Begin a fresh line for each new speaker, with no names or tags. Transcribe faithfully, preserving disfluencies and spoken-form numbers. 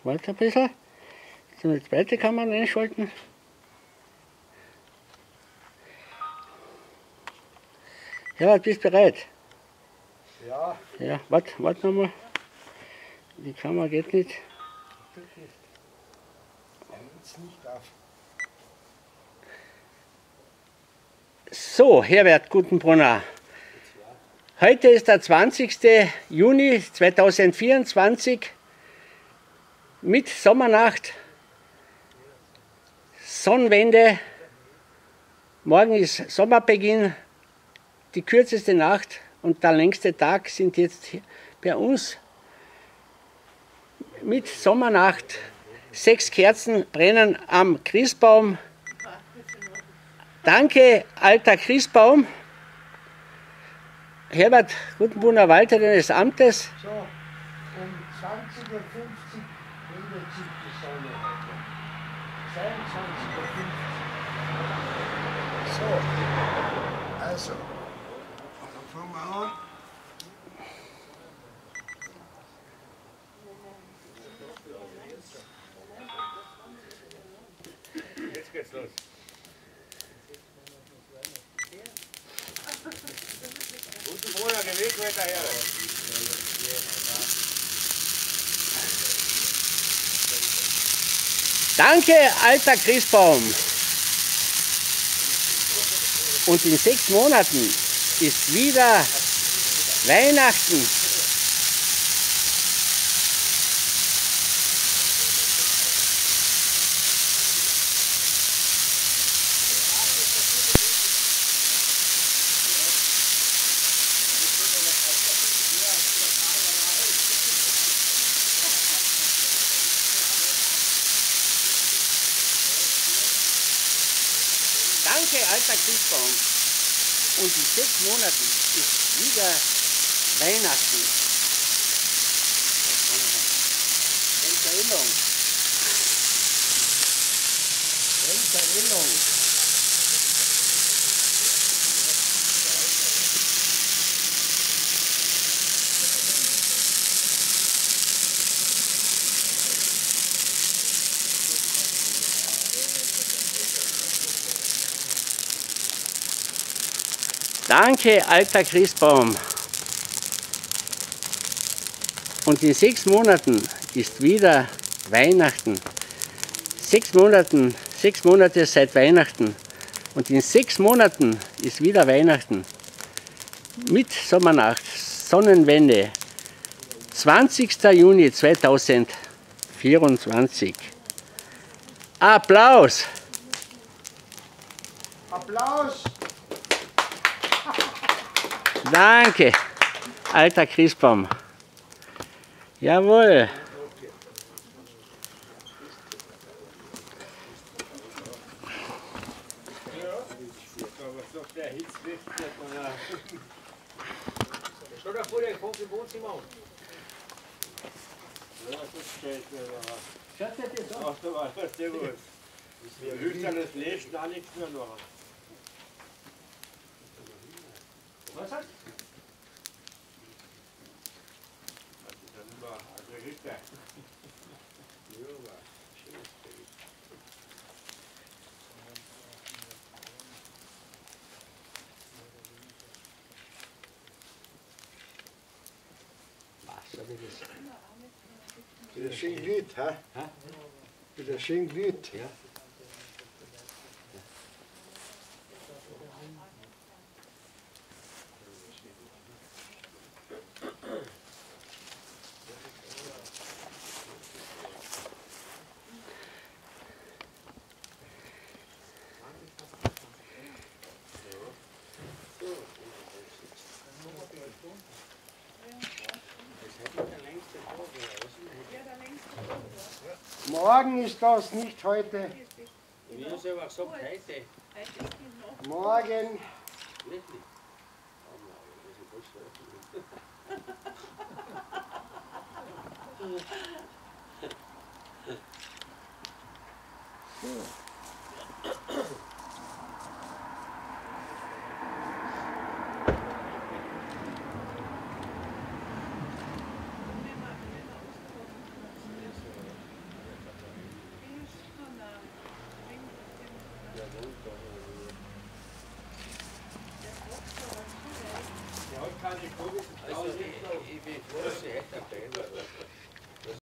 Warte ein bisschen. Jetzt noch die zweite Kamera einschalten. Ja, bist bereit?
Ja.
Ja, warte, warte nochmal. Die Kamera geht nicht.
Tut nicht. Er nimmt nicht auf.
So, Herbert Gutenbrunner. Heute ist der zwanzigste Juni zweitausendvierundzwanzig mit Sommernacht, Sonnenwende. Morgen ist Sommerbeginn, die kürzeste Nacht und der längste Tag sind jetzt bei uns mit Sommernacht. Sechs Kerzen brennen am Christbaum. Danke, alter Christbaum. Herbert Gutenbrunner, Walter deines Amtes.
So, um zwanzig Uhr fünfzig wendet sich die Sonne heute. zweiundzwanzig Uhr fünfzig. So, also, dann fangen wir an.
Jetzt geht's los. Guten Bruder, gewählt weiter her.
Danke, alter Christbaum. Und in sechs Monaten ist wieder Weihnachten. Danke, alter Christbaum. Und in sechs Monaten ist wieder Weihnachten. Erinnerung. Erinnerung. Danke, alter Christbaum. Und in sechs Monaten ist wieder Weihnachten. Sechs Monaten, sechs Monate seit Weihnachten. Und in sechs Monaten ist wieder Weihnachten. Mit Sommernacht, Sonnenwende. zwanzigster Juni zweitausendvierundzwanzig. Applaus!
Applaus!
Danke, alter Christbaum. Jawohl.
Schau da vor, der kommt im Wohnzimmer auf. Ja, das steht mir da.
Schaut dir das an.
Ach, du warst servus. Wir lüstern das Lesen auch nichts mehr noch.
Was hast du?
Das ist dann immer, also Ritter.
Wieder schön Glüht, hä?
Hä?
Wieder schön Glüht.
Ja.
Morgen ist das, nicht heute.
Wie hast du aber gesagt, heute?
Morgen.
Wirklich? eine Kurve.
Also ich, ich bin froh, dass ich echt dabei war.